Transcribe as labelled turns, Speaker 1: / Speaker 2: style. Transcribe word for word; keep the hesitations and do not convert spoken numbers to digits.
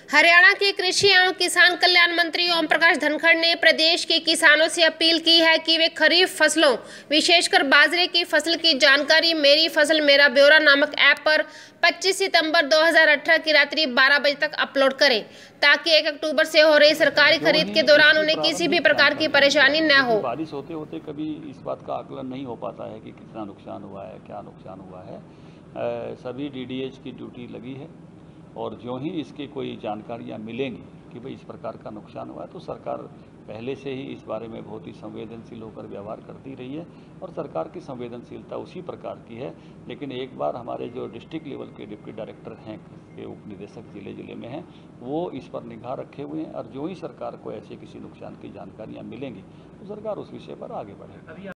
Speaker 1: हरियाणा के कृषि एवं किसान कल्याण मंत्री ओम प्रकाश धनखड़ ने प्रदेश के किसानों से अपील की है कि वे खरीफ फसलों विशेषकर बाजरे की फसल की जानकारी मेरी फसल मेरा ब्यौरा नामक ऐप पर पच्चीस सितंबर दो हज़ार अठारह की रात्रि बारह बजे तक अपलोड करें, ताकि एक अक्टूबर से हो रही सरकारी खरीद के दौरान उन्हें किसी भी प्रकार की परेशानी न हो।
Speaker 2: बारिश होते होते कभी इस बात का आकलन नहीं हो पाता है कि कितना नुकसान हुआ है, क्या नुकसान हुआ है। आ, सभी डीडीएच की ड्यूटी लगी है और जो ही इसकी कोई जानकारियां मिलेंगी कि भाई इस प्रकार का नुकसान हुआ है तो सरकार पहले से ही इस बारे में बहुत ही संवेदनशील होकर व्यवहार करती रही है और सरकार की संवेदनशीलता उसी प्रकार की है। लेकिन एक बार हमारे जो डिस्ट्रिक्ट लेवल के डिप्टी डायरेक्टर हैं, के उप निदेशक जिले जिले में हैं, वो इस पर निगाह रखे हुए हैं और जो ही सरकार को ऐसे किसी नुकसान की जानकारियाँ मिलेंगी तो सरकार उस विषय पर आगे बढ़ेगी।